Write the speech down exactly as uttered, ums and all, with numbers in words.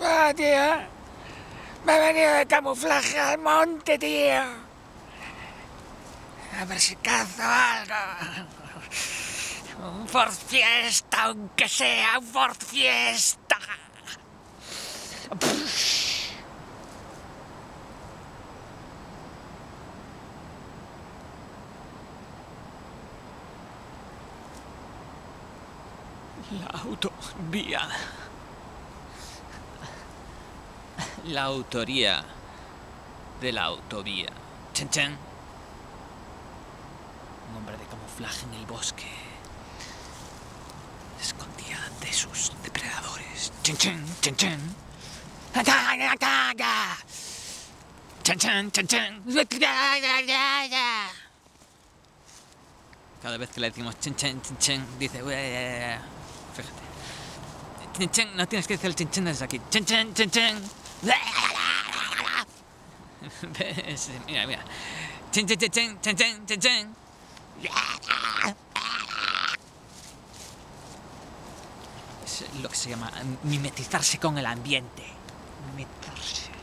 Ah, tío. Me he venido de camuflaje al monte, tío. A ver si cazo algo. Un Ford Fiesta, aunque sea un Ford Fiesta. La autovía. La autoría de la autovía. Chen chen. Un hombre de camuflaje en el bosque se escondía de sus depredadores. Chen chen, chen chen. Chen chen, chen chen. Cada vez que le decimos chen chen, chen chen, dice... Fíjate. Chen chen, no tienes que decir el chen chen desde aquí. Chen chen, chen chen. Mira, mira. Chen chen, chen chen, chen chen, chen chen. Es lo que se llama mimetizarse con el ambiente. Mimetizarse.